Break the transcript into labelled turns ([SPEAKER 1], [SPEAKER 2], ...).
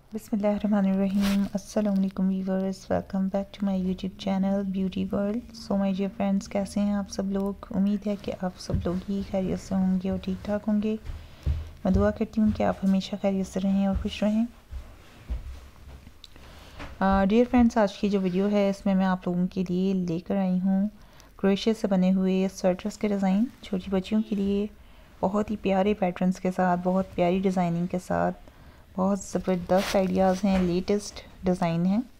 [SPEAKER 1] बिस्मिल्लाहिर्रहमानिर्रहीम। अस्सलाम वालेकुम viewers, welcome back to my YouTube channel beauty world. So my dear friends, कैसे हैं आप सब लोग? उम्मीद है कि आप सब लोग ही खैरियत से होंगे और ठीक ठाक होंगे। मैं दुआ करती हूँ कि आप हमेशा खैरियत से रहें और खुश रहें। डियर फ्रेंड्स, आज की जो वीडियो है इसमें मैं आप लोगों के लिए लेकर आई हूँ क्रोशे से बने हुए स्वेटर्स के डिज़ाइन छोटी बच्चियों के लिए, बहुत ही प्यारे पैटर्न्स के साथ, बहुत प्यारी डिज़ाइनिंग के साथ, बहुत ज़बरदस्त आइडियाज़ हैं, लेटेस्ट डिज़ाइन हैं।